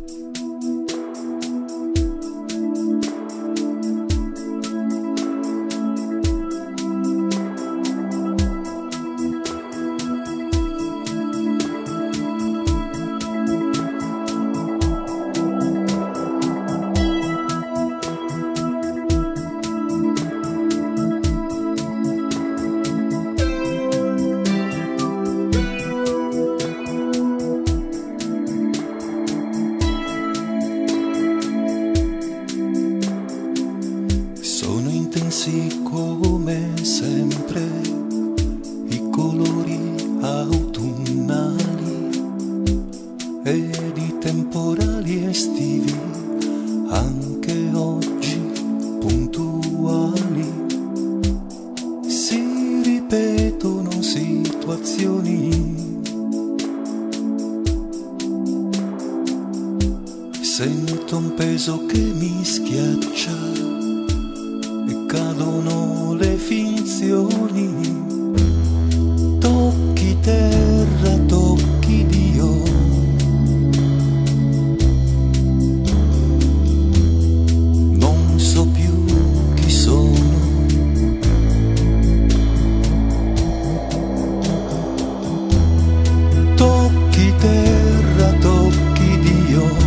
Come sempre i colori autunnali ed i temporali estivi, anche oggi puntuali, si ripetono situazioni. Sento un peso che mi schiaccia e cadono le finzioni. Tocchi terra, tocchi Dio. Non so più chi sono. Tocchi terra, tocchi Dio.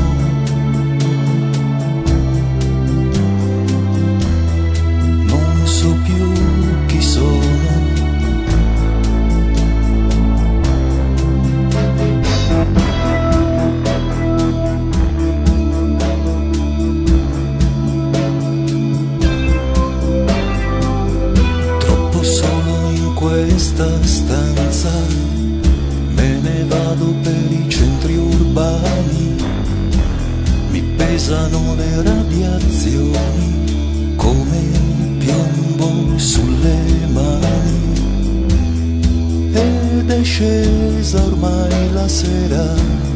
Questa stanza me ne vado per i centri urbani, mi pesano le radiazioni come piombo sulle mani, ed è scesa ormai la sera.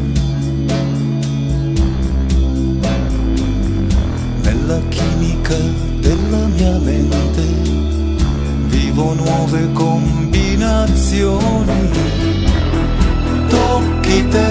Nella chimica della mia mente vivo nuove combinazioni. Tocchi te